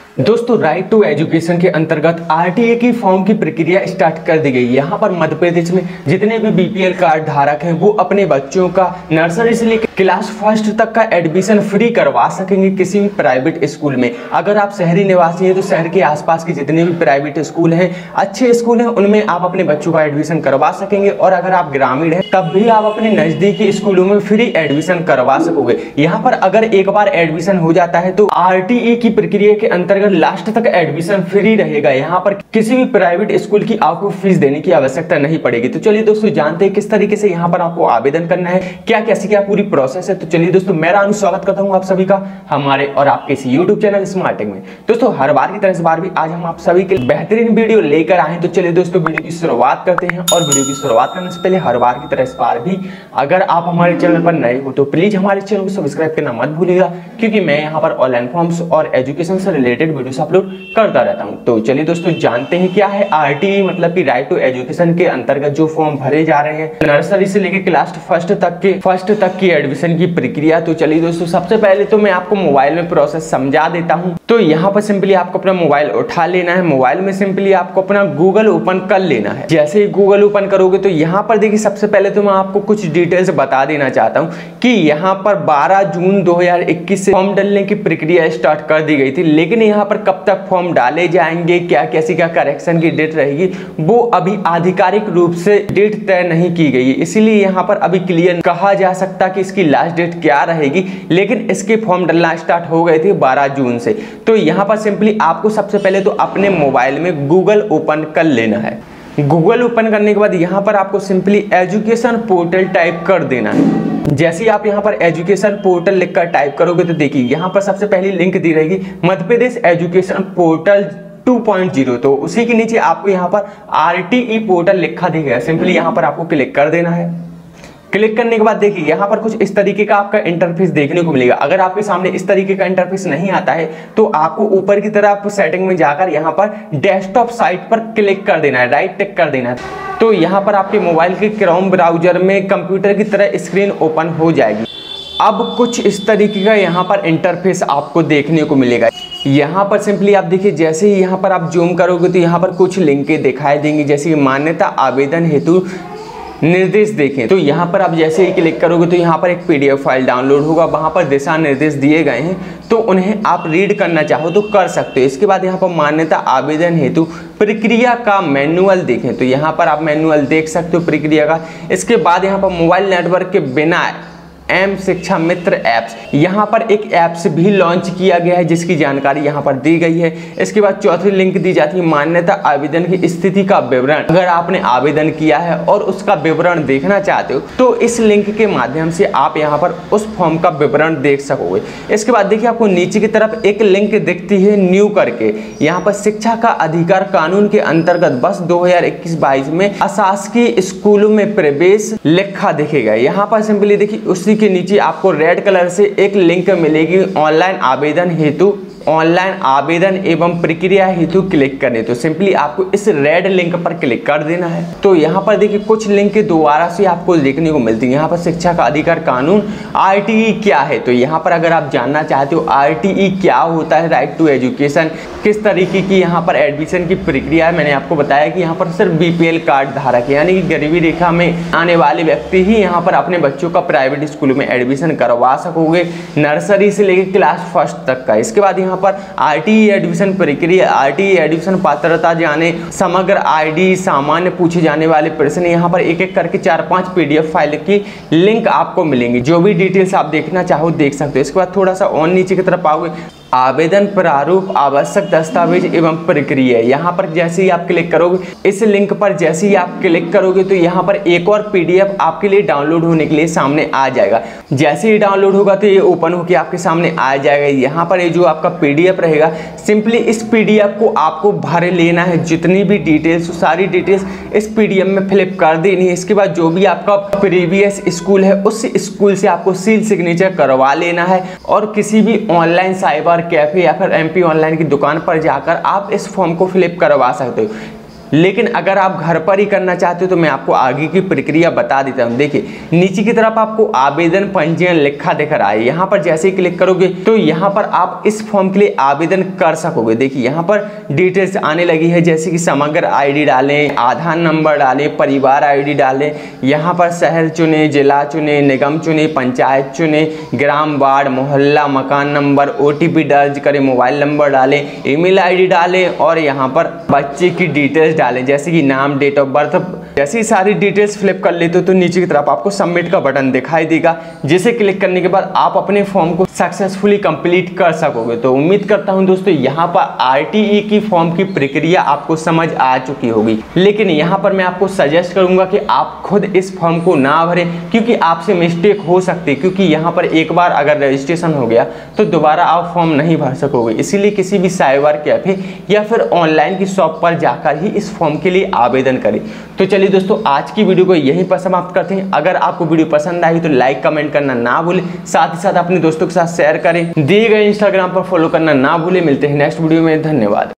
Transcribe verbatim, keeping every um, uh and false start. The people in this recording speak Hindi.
दोस्तों राइट टू एजुकेशन के अंतर्गत आरटीए की फॉर्म की प्रक्रिया स्टार्ट कर दी गई। यहाँ पर मध्य प्रदेश में जितने भी बीपीएल कार्ड धारक हैं वो अपने बच्चों का नर्सरी से लेकर क्लास फर्स्ट तक का एडमिशन फ्री करवा सकेंगे किसी भी प्राइवेट स्कूल में। अगर आप शहरी निवासी हैं तो शहर के आसपास के जितने भी प्राइवेट स्कूल हैं, अच्छे स्कूल हैं, उनमें आप अपने बच्चों का एडमिशन करवा सकेंगे। और अगर आप ग्रामीण हैं तब भी आप अपने नजदीकी स्कूलों में फ्री एडमिशन करवा सकोगे। यहाँ पर अगर एक बार एडमिशन हो जाता है तो आरटीए की प्रक्रिया के अंतर्गत लास्ट तक एडमिशन फ्री रहेगा। यहाँ पर किसी भी प्राइवेट स्कूल की आपको फीस देने की आवश्यकता नहीं पड़ेगी। तो चलिए दोस्तों जानते हैं किस तरीके से यहाँ पर आपको आवेदन करना है, क्या कैसे क्या पूरी प्रोसेस है। तो चलिए दोस्तों मेरा स्वागत करता हूँ आप सभी का हमारे और आपके इस यूट्यूब चैनल स्मार्ट टेक में। दोस्तों हर बार की तरह इस बार भी आज हम आप सभी के लिए बेहतरीन वीडियो लेकर आए हैं। तो चलिए दोस्तों वीडियो की शुरुआत करते हैं। और वीडियो की शुरुआत करने से पहले हर बार की तरह इस बार भी अगर आप हमारे चैनल पर नए हो तो प्लीज हमारे चैनल को सब्सक्राइब करना मत भूलिएगा, क्योंकि मैं यहाँ पर ऑनलाइन फॉर्म्स और एजुकेशन से रिलेटेड वीडियो अपलोड करता रहता हूं। तो चलिए दोस्तों जानते हैं क्या है आरटीई, मतलब कि राइट टू एजुकेशन के अंतर्गत जो फॉर्म भरे जा रहे हैं नर्सरी से लेकर क्लास फर्स्ट तक के फर्स्ट तक की एडमिशन की प्रक्रिया। तो चलिए दोस्तों सबसे पहले तो मैं आपको मोबाइल में प्रोसेस समझा देता हूं। तो यहाँ पर सिंपली आपको अपना मोबाइल उठा लेना है। मोबाइल में सिंपली आपको अपना गूगल ओपन कर लेना है। जैसे ही गूगल ओपन करोगे तो यहाँ पर देखिए सबसे पहले तो मैं आपको कुछ डिटेल्स बता देना चाहता हूँ कि यहाँ पर बारह जून दो हजार इक्कीस से फॉर्म डालने की प्रक्रिया स्टार्ट कर दी गई थी, लेकिन यहाँ पर कब तक फॉर्म डाले जाएंगे, क्या कैसी क्या करेक्शन की डेट रहेगी, वो अभी आधिकारिक रूप से डेट तय नहीं की गई है। इसीलिए यहाँ पर अभी क्लियर कहा जा सकता कि इसकी लास्ट डेट क्या रहेगी, लेकिन इसके फॉर्म डालना स्टार्ट हो गए थे बारह जून से। तो यहाँ पर सिंपली आपको सबसे पहले तो अपने मोबाइल में गूगल ओपन कर लेना है। गूगल ओपन करने के बाद यहाँ पर आपको सिंपली एजुकेशन पोर्टल टाइप कर देना है। जैसे ही आप यहाँ पर एजुकेशन पोर्टल लिखकर टाइप करोगे तो देखिए यहाँ पर सबसे पहली लिंक दी रहेगी Madhya Pradesh education portal two point zero. तो उसी के नीचे आपको यहाँ पर आरटीई पोर्टल लिखा दिखेगा। सिंपली यहाँ पर आपको क्लिक कर देना है। क्लिक करने के बाद देखिए यहाँ पर कुछ इस तरीके का आपका इंटरफेस देखने को मिलेगा। अगर आपके सामने इस तरीके का इंटरफेस नहीं आता है तो आपको ऊपर की तरफ सेटिंग में जाकर यहाँ पर डेस्कटॉप साइट पर क्लिक कर देना है, राइट टिक कर देना है। तो यहाँ पर आपके मोबाइल के क्रोम ब्राउजर में कंप्यूटर की तरह स्क्रीन ओपन हो जाएगी। अब कुछ इस तरीके का यहाँ पर इंटरफेस आपको देखने को मिलेगा। यहाँ पर सिंपली आप देखिए जैसे ही यहाँ पर आप जूम करोगे तो यहाँ पर कुछ लिंकें दिखाई देंगी, जैसे कि मान्यता आवेदन हेतु निर्देश देखें। तो यहाँ पर आप जैसे ही क्लिक करोगे तो यहाँ पर एक पीडीएफ फाइल डाउनलोड होगा, वहाँ पर दिशा निर्देश दिए गए हैं, तो उन्हें आप रीड करना चाहो तो कर सकते हो। इसके बाद यहाँ पर मान्यता आवेदन हेतु प्रक्रिया का मैनुअल देखें, तो यहाँ पर आप मैनुअल देख सकते हो प्रक्रिया का। इसके बाद यहाँ पर मोबाइल नेटवर्क के बिना एम शिक्षा मित्र ऐप्स, यहाँ पर एक ऐप्स भी लॉन्च किया गया है जिसकी जानकारी यहाँ पर दी गई है। इसके बाद चौथी लिंक दी जाती है मान्यता आवेदन की स्थिति का विवरण। अगर आपने आवेदन किया है और उसका विवरण देखना चाहते हो तो इस लिंक के माध्यम से आप यहाँ पर उस फॉर्म का विवरण देख सकोगे। इसके बाद देखिए आपको नीचे की तरफ एक लिंक दिखती है न्यू करके। यहाँ पर शिक्षा का अधिकार कानून के अंतर्गत वर्ष दो हजार इक्कीस बाईस में अशासकीय स्कूलों में प्रवेश लिखा दिखेगा। यहाँ पर सिंपली देखिए उसी के नीचे आपको रेड कलर से एक लिंक मिलेगी ऑनलाइन आवेदन हेतु ऑनलाइन आवेदन एवं प्रक्रिया हेतु क्लिक करने। तो सिंपली आपको इस रेड लिंक पर क्लिक कर देना है। तो यहाँ पर देखिए कुछ लिंक दोबारा से आपको देखने को मिलती है। यहाँ पर शिक्षा का अधिकार कानून आरटीई क्या है, तो यहाँ पर अगर आप जानना चाहते हो आरटीई क्या होता है, राइट टू एजुकेशन, किस तरीके की यहाँ पर एडमिशन की प्रक्रिया है, मैंने आपको बताया कि यहाँ पर सिर्फ बीपीएल कार्ड धारक यानी कि गरीबी रेखा में आने वाले व्यक्ति ही यहाँ पर अपने बच्चों का प्राइवेट स्कूल में एडमिशन करवा सकोगे नर्सरी से लेकर क्लास फर्स्ट तक का। इसके बाद यहाँ पर आरटीई एडमिशन प्रक्रिया, आरटीई एडमिशन पात्रता जाने, समग्र आईडी, सामान्य पूछे जाने वाले प्रश्न, यहाँ पर एक एक करके चार पांच पीडीएफ फाइल की लिंक आपको मिलेंगी। जो भी डिटेल्स आप देखना चाहो देख सकते हो। इसके बाद थोड़ा सा और नीचे की तरफ आओगे, आवेदन प्रारूप, आवश्यक दस्तावेज एवं प्रक्रिया। यहाँ पर जैसे ही आप क्लिक करोगे इस लिंक पर जैसे ही आप क्लिक करोगे तो यहाँ पर एक और पीडीएफ आपके लिए डाउनलोड होने के लिए सामने आ जाएगा। जैसे ही डाउनलोड होगा तो ये ओपन होकर आपके सामने आ जाएगा। यहाँ पर ये जो आपका पीडीएफ रहेगा सिंपली इस पीडीएफ को आपको भर लेना है। जितनी भी डिटेल्स सारी डिटेल्स इस पीडीएफ में फिलअप कर देनी है। इसके बाद जो भी आपका प्रीवियस स्कूल है उस स्कूल से आपको सील सिग्नेचर करवा लेना है और किसी भी ऑनलाइन साइबर कैफे या फिर एमपी ऑनलाइन की दुकान पर जाकर आप इस फॉर्म को फिलअप करवा सकते हो। लेकिन अगर आप घर पर ही करना चाहते हो तो मैं आपको आगे की प्रक्रिया बता देता हूँ। देखिए नीचे की तरफ आपको आवेदन पंजीयन लिखा दिख रहा है, यहाँ पर जैसे ही क्लिक करोगे तो यहाँ पर आप इस फॉर्म के लिए आवेदन कर सकोगे। देखिए यहाँ पर डिटेल्स आने लगी है, जैसे कि समग्र आईडी डालें, आधार नंबर डालें, परिवार आईडी डालें, यहाँ पर शहर चुने, जिला चुने, निगम चुने, पंचायत चुने, ग्राम, वार्ड, मोहल्ला, मकान नंबर, ओटीपी दर्ज करें, मोबाइल नंबर डालें, ईमेल आईडी डालें और यहाँ पर बच्चे की डिटेल्स डालें, जैसे कि नाम, डेट ऑफ बर्थ। जैसी सारी डिटेल्स फिलअप कर लेते हो तो नीचे की तरफ आपको सबमिट का बटन दिखाई देगा, जिसे क्लिक करने के बाद आप अपने फॉर्म को सक्सेसफुली कंप्लीट कर सकोगे। तो उम्मीद करता हूं दोस्तों यहाँ पर आरटीई की फॉर्म की प्रक्रिया आपको समझ आ चुकी होगी, लेकिन यहाँ पर मैं आपको सजेस्ट करूंगा कि आप खुद इस फॉर्म को ना भरें, क्योंकि आपसे मिस्टेक हो सकती है, क्योंकि यहाँ पर एक बार अगर रजिस्ट्रेशन हो गया तो दोबारा आप फॉर्म नहीं भर सकोगे। इसीलिए किसी भी साइबर कैफे या फिर ऑनलाइन की शॉप पर जाकर ही इस फॉर्म के लिए आवेदन करें। तो चलिए दोस्तों आज की वीडियो को यहीं पर समाप्त करते हैं। अगर आपको वीडियो पसंद आई तो लाइक कमेंट करना ना भूलें, साथ ही साथ अपने दोस्तों के साथ शेयर करें, दिए गए इंस्टाग्राम पर फॉलो करना ना भूलें। मिलते हैं नेक्स्ट वीडियो में, धन्यवाद।